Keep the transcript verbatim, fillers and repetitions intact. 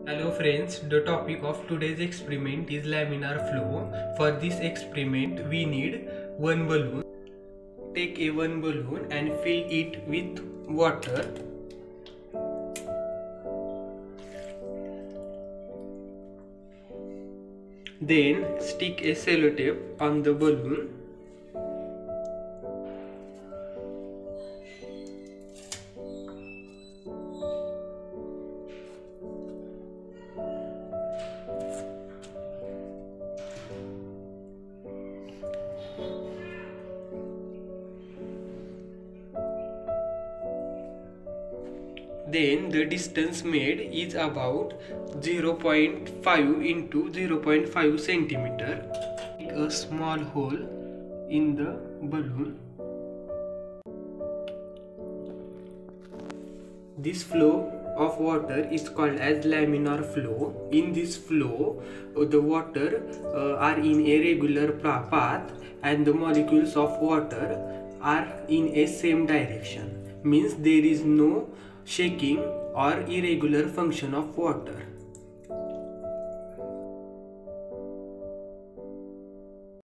Hello friends, the topic of today's experiment is laminar flow. For this experiment we need one balloon. Take a one balloon and fill it with water. Then stick a sellotape on the balloon. Then the distance made is about zero point five into zero point five centimeter. Make a small hole in the balloon. This flow of water is called as laminar flow. In this flow, the water uh, are in a regular path and the molecules of water are in a same direction. Means there is no shaking or irregular function of water.